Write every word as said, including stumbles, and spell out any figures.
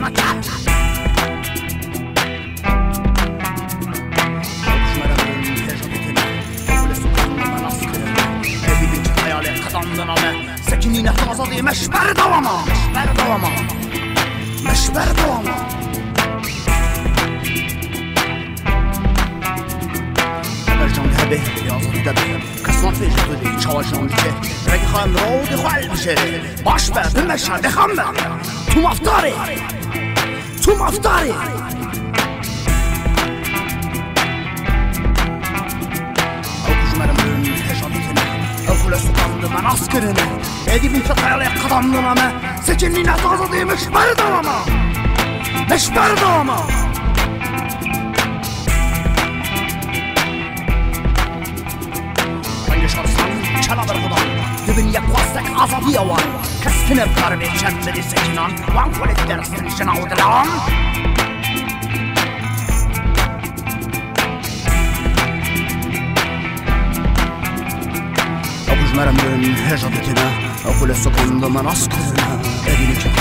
مكان سكنين احتفظتي مش بردوما مش بردوما مش بردوما برجان هبه یازد دبه کسان فیش بودی چاوشان که رگی خواهم رو دی خوال بشه باش به بمشن بخم تو مفتاری تو مفتاری أقول سكان من عسكرنا هذه بنت طالع قدمنا ما سجنين اعتقادي مش بردوما مش بردوما رنگ شرسان چلا برخدان دبن یک واسك عصبی وان کسکن بقربی چند بدی سجنان وان کولت درستن شناو دلان مرم من هجرتنا أقول سكان من عسكرنا أديني